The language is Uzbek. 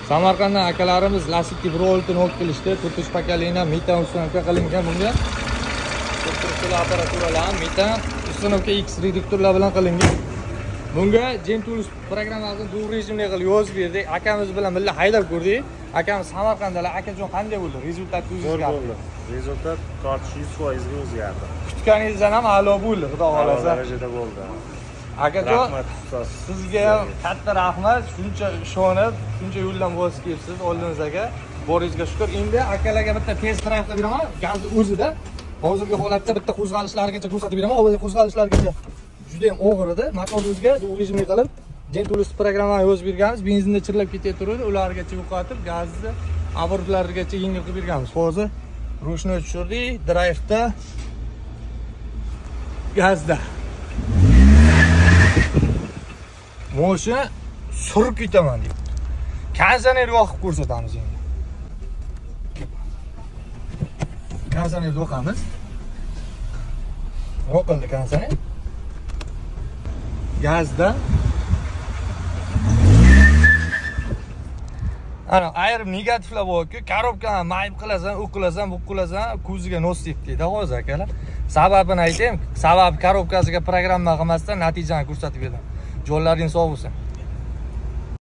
Samarqanddan akalarimiz lastikni bir oltin olib kelishdi. 4 pakalina metan uстановка qilingan bunga. Turli apparaturalar metan uстановка X reduktorlar bilan qilingan. Bunga Gentools programmasini to'g'ri rejimda qilib yozib berdik. Akamiz bilan birga haydab ko'rdik. Akamiz Samarqanddalar. Akajon qanday bo'ldi? Rezultat o'zgardi. Rezultat tortish 100% ga o'zgardi. Kutganingizdan ham a'lo bo'ldi, xudo xolasa. Darajada bo'ldi. Akajon, sizga ham katta rahmat. Shuncha ishonib, shuncha yo'ldan voz kechsiz oldingizga. Boringizga shukr. Endi akalarga bitta test drive qilib beraman. Gazni o'zida hozirgi holatda bitta qo'zg'alishlarigacha ko'rsatib beraman. Hozir qo'zg'alishlarigacha juda ham og'ir edi. Motorga rejimga qilib Gentools programmani yozib berganmiz. Benzinda chirlab ketaveradi. Ulargacha yo'qotib, gazni abortlarigacha yengil qilib berganmiz. Hozir rushni tushirdik. Drive'da gazda. Moshina surib ketaman deb. Konditsioner yoqib ko'rsatamiz endi. Konditsioner yoqamiz. Yoqildi konditsioner. Gazda. Ana ayrim negativlar bor-ku, korobkani mayib qilasan, u qilasan, bu qilasan, ko'ziga nos deydi hozir akalar. Sababini aytaymi? Sababi korobkasiga programma qilmasdan natijani ko'rsatib berdim. Jo'llaringiz sog' bo'lsin.